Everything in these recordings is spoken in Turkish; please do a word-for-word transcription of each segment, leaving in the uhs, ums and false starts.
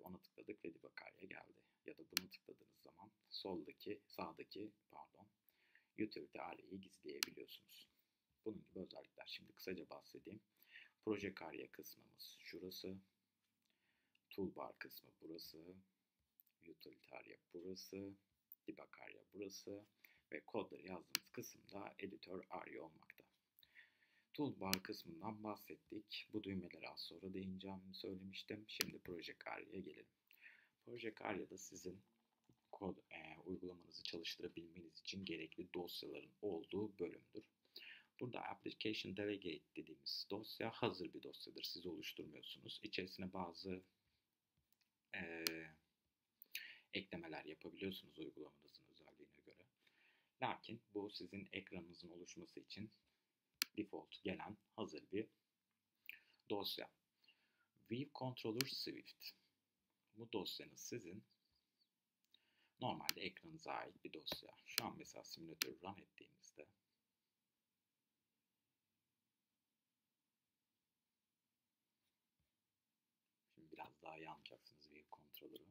ona tıkladık ve debug area'ya geldi. Ya da buna tıkladığınız zaman soldaki, sağdaki pardon, utility area'yı gizleyebiliyorsunuz. Bunun gibi özellikler. Şimdi kısaca bahsedeyim. Project area kısmımız şurası. Toolbar kısmı burası. Utility area burası. Debug area burası. Ve kodları yazdığımız kısımda editor area olmakta. Toolbar kısmından bahsettik. Bu düğmelere az sonra değineceğimi söylemiştim. Şimdi Project Area'ya gelelim. Project Area'da sizin kod e, uygulamanızı çalıştırabilmeniz için gerekli dosyaların olduğu bölümdür. Burada Application Delegate dediğimiz dosya hazır bir dosyadır. Siz oluşturmuyorsunuz. İçerisine bazı e, eklemeler yapabiliyorsunuz uygulamanızın özelliğine göre. Lakin bu sizin ekranınızın oluşması için default gelen hazır bir dosya. View Controller Swift. Bu dosyanız sizin normalde ekranınıza ait bir dosya. Şu an mesela simülatörü run ettiğimizde şimdi biraz daha iyi anlayacaksınız View Controller'ı.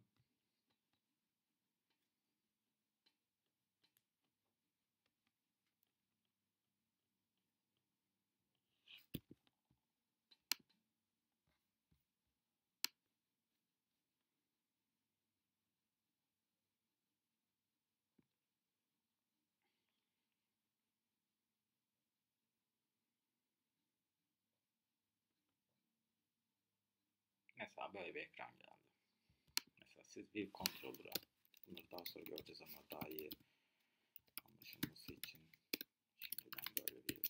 Mesela böyle bir ekran geldi. Mesela siz bir controller'a, bunları daha sonra göreceğiz ama daha iyi anlaşılması için şimdiden böyle bir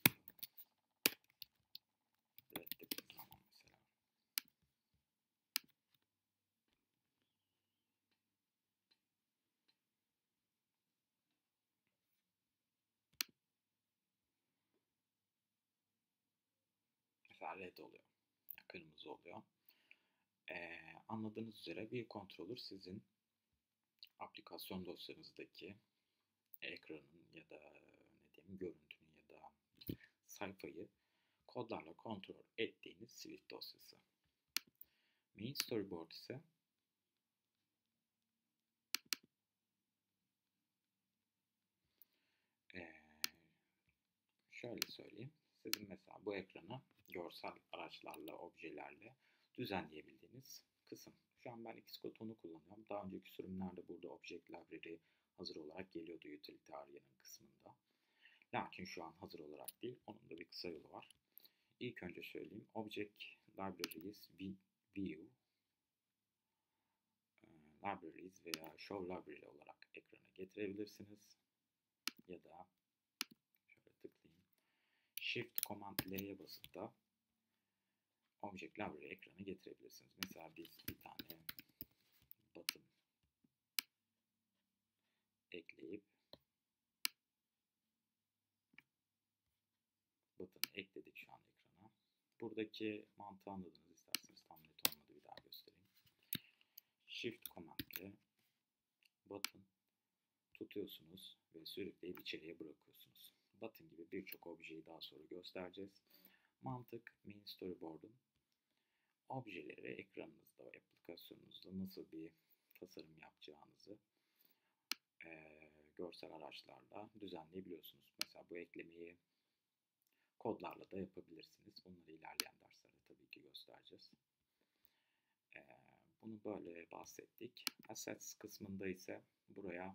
reddettiğiniz zaman mesela mesela red oluyor, yani kırmızı oluyor. Ee, anladığınız üzere bir controller sizin aplikasyon dosyanızdaki ekranın ya da ne diyeyim görüntünün ya da sayfayı kodlarla kontrol ettiğiniz Swift dosyası. Main storyboard ise ee, şöyle söyleyeyim. Sizin mesela bu ekranı görsel araçlarla, objelerle düzenleyebildiğiniz kısım. Şu an ben Xcode onu kullanıyorum. Daha önceki sürümlerde burada Object Library hazır olarak geliyordu Utility Area'nın kısmında. Lakin şu an hazır olarak değil. Onun da bir kısa yolu var. İlk önce söyleyeyim. Object Libraries, View, Libraries veya Show Library olarak ekrana getirebilirsiniz. Ya da şöyle tıklayayım. Shift Command L'ye basıp da Object Library ekrana getirebilirsiniz. Mesela biz bir tane button ekleyip button ekledik şu an ekrana. Buradaki mantığı anladınız, isterseniz tam net olmadı bir daha göstereyim. Shift Command ile button tutuyorsunuz ve sürükleyip içeriye bırakıyorsunuz. Button gibi birçok objeyi daha sonra göstereceğiz. Mantık Main Storyboard'un objeleri ekranınızda, aplikasyonunuzda nasıl bir tasarım yapacağınızı e, görsel araçlarla düzenleyebiliyorsunuz. Mesela bu eklemeyi kodlarla da yapabilirsiniz. Bunları ilerleyen derslerde tabii ki göstereceğiz. E, bunu böyle bahsettik. Assets kısmında ise buraya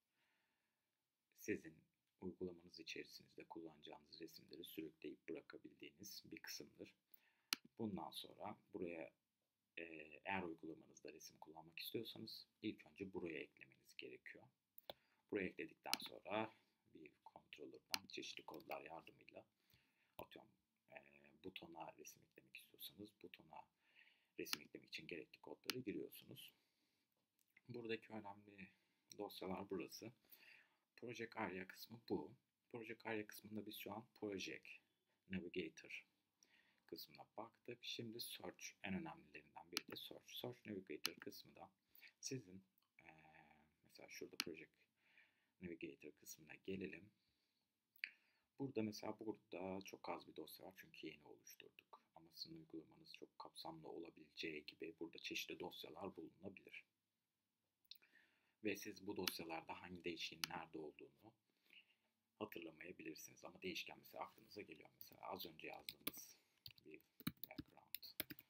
sizin uygulamanız içerisinde kullanacağınız resimleri sürükleyip bırakabildiğiniz bir kısımdır. Bundan sonra buraya e, eğer uygulamanızda resim kullanmak istiyorsanız ilk önce buraya eklemeniz gerekiyor. Buraya ekledikten sonra bir controller'dan çeşitli kodlar yardımıyla atıyorum e, butona resim eklemek istiyorsanız butona resim eklemek için gerekli kodları giriyorsunuz. Buradaki önemli dosyalar burası. Project Area kısmı bu. Project Area kısmında biz şu an Project Navigator kısmına baktık. Şimdi Search en önemlilerinden biri de Search. Search Navigator kısmı da sizin ee, mesela şurada Project Navigator kısmına gelelim. Burada mesela burada çok az bir dosya var çünkü yeni oluşturduk. Ama sizin uygulamanız çok kapsamlı olabileceği gibi burada çeşitli dosyalar bulunabilir. Ve siz bu dosyalarda hangi değişkenin nerede olduğunu hatırlamayabilirsiniz. Ama değişken mesela aklınıza geliyor. Mesela az önce yazdığımız bir background.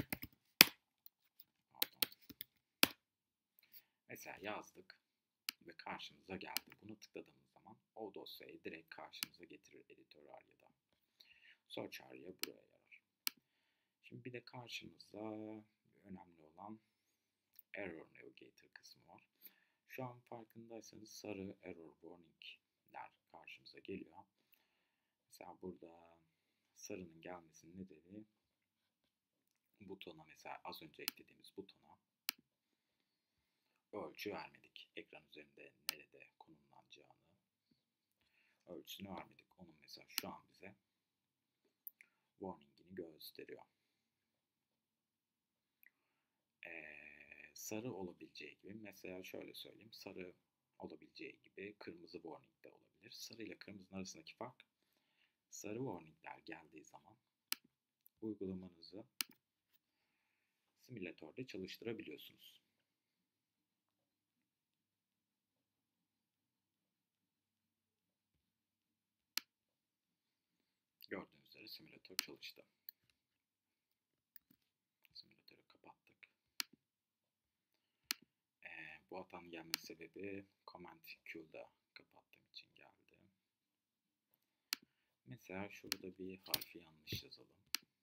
Pardon. Mesela yazdık ve karşımıza geldi. Bunu tıkladığımız zaman o dosyayı direkt karşımıza getirir editör aryada. Search arya buraya yarar. Şimdi bir de karşımıza önemli olan Error Navigator kısmı var. Şu an farkındaysanız sarı error warning'ler karşımıza geliyor. Mesela burada sarının gelmesinin nedeni butona, mesela az önce eklediğimiz butona ölçü vermedik. Ekran üzerinde nerede konumlanacağını ölçüsünü vermedik. Onun mesela şu an bize warning'ini gösteriyor. Ee, sarı olabileceği gibi, mesela şöyle söyleyeyim, sarı olabileceği gibi kırmızı warning de olabilir. Sarı ile kırmızının arasındaki fark, sarı warningler geldiği zaman uygulamanızı simülatörde çalıştırabiliyorsunuz. Gördüğünüz üzere simülatör çalıştı. Simülatörü kapattık. Ee, bu hatanın gelmesi sebebi Command Q'da kapattığım için geldi. Mesela şurada bir harfi yanlış yazalım.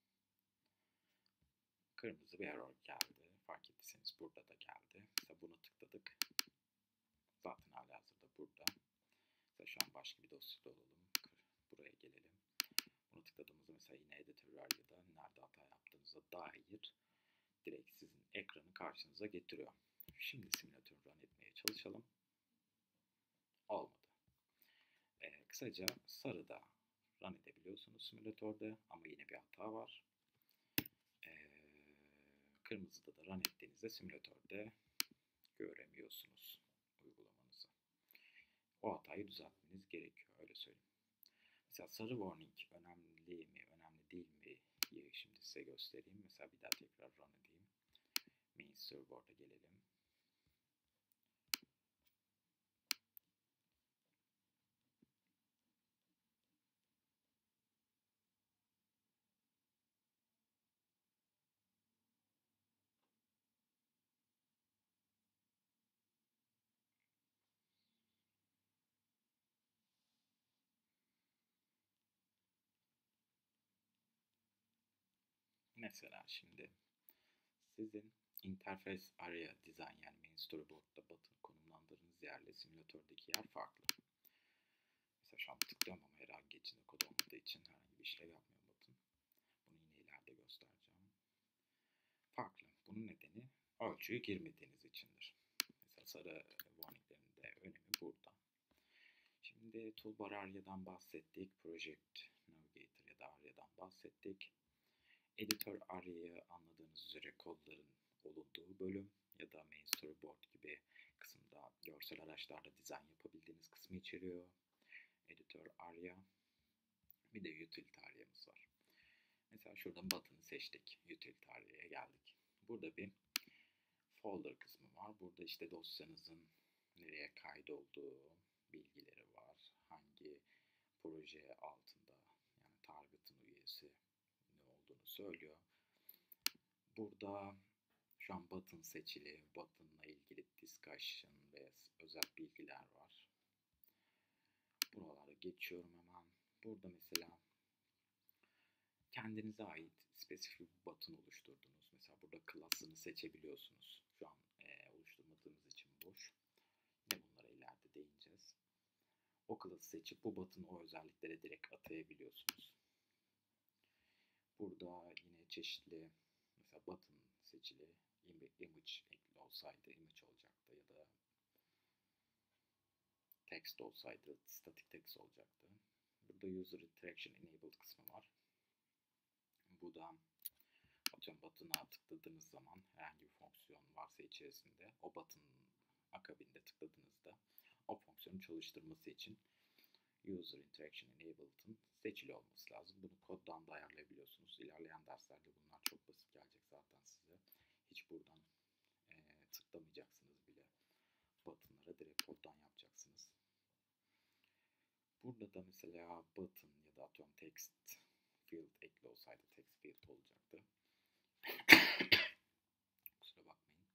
Kırmızı bir error geldi. Fark ettiyseniz burada da geldi. Mesela bunu tıkladık. Zaten halihazırda burada. Mesela şu an başka bir dosyada olalım. Buraya gelelim. Bunu tıkladığımızda mesela yine editör aryada nerede hata yaptığınıza dair direkt sizin ekranı karşınıza getiriyor. Şimdi simülatörü run etmeye çalışalım. Olmadı. Ee, kısaca sarıda run edebiliyorsunuz simülatörde ama yine bir hata var. Ee, kırmızıda da run ettiğinizde simülatörde göremiyorsunuz uygulamanızı. O hatayı düzeltmeniz gerekiyor, öyle söyleyeyim. Mesela sarı warning önemli mi, önemli değil mi diye şimdi size göstereyim. Mesela bir daha tekrar run edeyim. Main server'a gelelim. Mesela şimdi sizin interface area design, yani main storyboard'da button konumlandırdığınız yerle simülatördeki yer farklı. Mesela şu an tıklıyorum ama herhangi içinde kod olmadığı için herhangi bir işlev yapmıyor button. Bunu yine ileride göstereceğim. Farklı. Bunun nedeni ölçüyü girmediğiniz içindir. Mesela sarı warninglerin de önemi burada. Şimdi toolbar arya'dan bahsettik. Project Navigator ya da arya'dan bahsettik. Editör arya'yı anladığınız üzere kodların olunduğu bölüm ya da main storyboard gibi kısımda görsel araçlarla dizayn yapabildiğiniz kısmı içeriyor. Editör arya. Bir de utility arya'mız var. Mesela şuradan button'ı seçtik. Utility arya'ya geldik. Burada bir folder kısmı var. Burada işte dosyanızın nereye kaydolduğu bilgileri var. Hangi proje altında, yani target'ın üyesi ne olduğunu söylüyor. Burada şu an button seçili. Button'la ilgili discussion ve özel bilgiler var. Buralara geçiyorum hemen. Burada mesela kendinize ait spesifik bir button oluşturdunuz. Mesela burada class'ını seçebiliyorsunuz. Şu an e, oluşturmadığımız için boş. Yine bunlara ileride değineceğiz. O class'ı seçip bu button'ı o özelliklere direkt atayabiliyorsunuz. Burada yine çeşitli, mesela button seçili, image ekli olsaydı image olacaktı ya da text olsaydı static text olacaktı. Burada user interaction enabled kısmı var. Bu da atıyorum button'a tıkladığınız zaman herhangi bir fonksiyon varsa içerisinde o button'ın akabinde tıkladığınızda o fonksiyonu çalıştırması için User Interaction Enabled'ın seçili olması lazım. Bunu koddan da ayarlayabiliyorsunuz. İlerleyen derslerde bunlar çok basit gelecek zaten size. Hiç buradan e, tıklamayacaksınız bile. Button'lara direkt koddan yapacaksınız. Burada da mesela button ya da atıyorum text field ekli olsaydı text field olacaktı. Kusura bakmayın.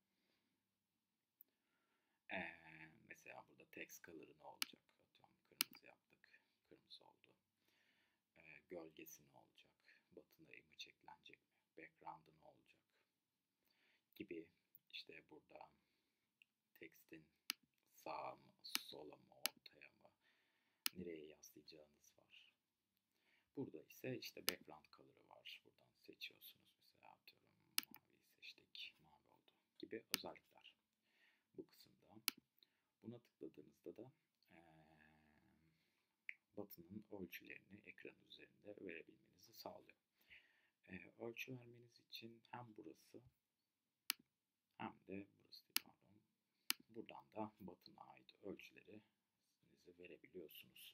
Ee, mesela burada text color'ı ne olacak? Atıyorum kırmızı yaptık. Kırmızı oldu. Ee, gölgesi ne olacak? Button'a image eklenecek mi? Background'ı ne olacak? Gibi işte burada text'in sağa mı, sola mı, ortaya mı, nereye yaslayacağınız var. Burada ise işte background color'ı var. Buradan seçiyorsunuz. Mesela atıyorum maviyi seçtik. Mavi oldu. Gibi özellikler. Bu kısımda. Buna tıkladığınızda da ee, button'ın ölçülerini ekran üzerinde verebilmenizi sağlıyor. E, ölçü vermeniz için hem burası hem de burası değil, pardon. Buradan da button'a ait ölçüleri size verebiliyorsunuz.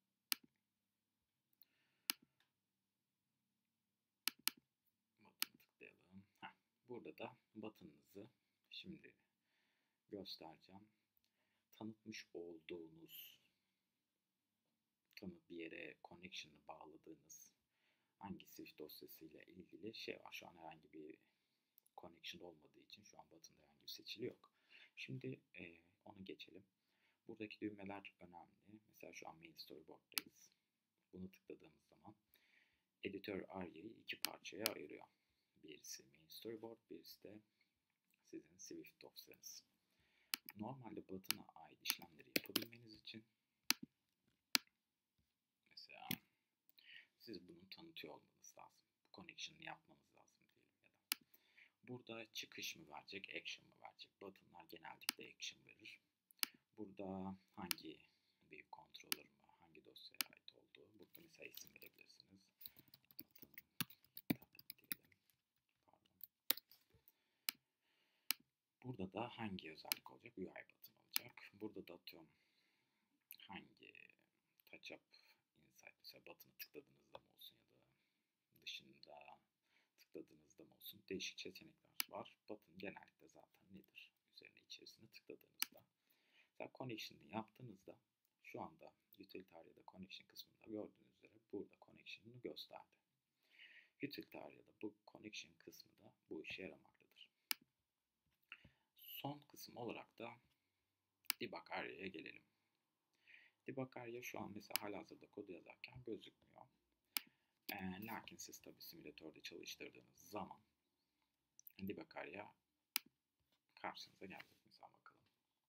Button'a tıklayalım. Heh, burada da button'ınızı şimdi göstereceğim. Tanıtmış olduğunuz, tanıt bir yere connection'ı bağladığınız hangi Swift dosyasıyla ilgili şey var. Şu an herhangi bir connection olmadığı için şu an button'da herhangi bir seçili yok. Şimdi e, onu geçelim. Buradaki düğmeler önemli. Mesela şu an main storyboard'dayız. Bunu tıkladığımız zaman editör aryayı iki parçaya ayırıyor. Birisi main storyboard, birisi de sizin Swift dosyanız. Normalde button'a ait işlemleri yapabilmeniz için mesela siz bunu tanıtıyor olmanız lazım. Bu connection'ı yapmanız lazım diyelim ya da. Burada çıkış mı verecek, action mı verecek? Button'lar genellikle action verir. Burada hangi view controller mı, hangi dosyaya ait olduğu. Burada mesela isim verebilirsiniz. Button diyelim. Pardon. Burada da hangi özellik olacak? U I button olacak. Burada da atıyorum hangi touch up insight, mesela button'a tıkladığınızda mı olsun ya da dışında tıkladığınızda mı olsun, değişik seçenekler var. Button genellikle zaten nedir? Üzerine içerisine tıkladığınızda. Mesela connection'ı yaptığınızda şu anda utilitaria'da connection kısmında gördüğünüz üzere burada connection'ını gösterdi. Utilitaria'da bu connection kısmı da bu işe yaramaktadır. Son kısım olarak da debug area'ya gelelim. Debug area şu an mesela halihazırda kodu yazarken gözükmüyor. Ee, lakin siz tabi simülatörde çalıştırdığınız zaman debug area karşınıza gelecek. Mesela bakalım.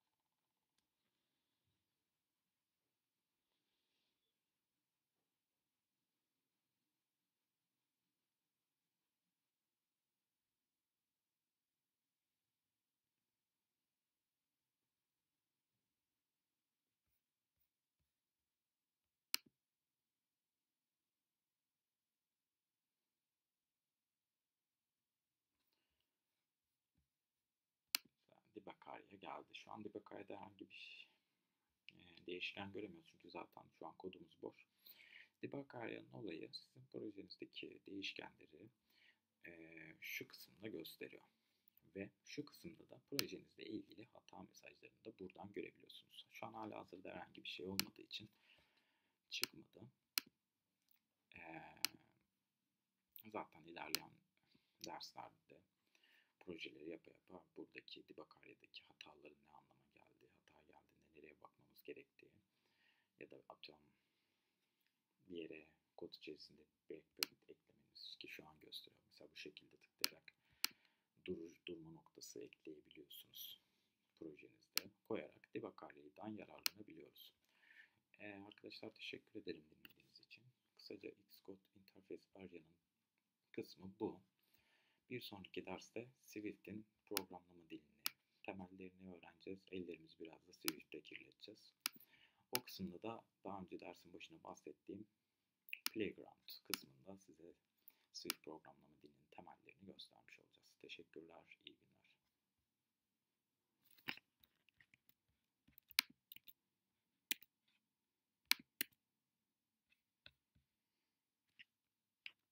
Debug area'ya geldi. Şu an debug area'da herhangi bir e, değişken göremiyoruz çünkü zaten şu an kodumuz boş. Debug area'nın olayı sizin projenizdeki değişkenleri e, şu kısımda gösteriyor. Ve şu kısımda da projenizle ilgili hata mesajlarını da buradan görebiliyorsunuz. Şu an hala hazırda herhangi bir şey olmadığı için çıkmadı. Ee, zaten ilerleyen derslerde projeleri yapa yapa buradaki debug area'daki hataların ne anlama geldiği, hata geldiğinde nereye bakmamız gerektiği ya da atıyorum bir yere kod içerisinde breakpoint eklemeniz ki şu an gösteriyor. Mesela bu şekilde tıklayarak durur, durma noktası ekleyebiliyorsunuz projenizde. Koyarak debug area'dan yararlanabiliyoruz. Ee, arkadaşlar teşekkür ederim dinlediğiniz için. Kısaca Xcode Interface Area'nın kısmı bu. Bir sonraki derste Swift'in programlama dilini, temellerini öğreneceğiz. Ellerimizi biraz da Swift'te kirleteceğiz. O kısımda da daha önce dersin başına bahsettiğim Playground kısmında size Swift programlama dilinin temellerini göstermiş olacağız. Teşekkürler, iyi günler.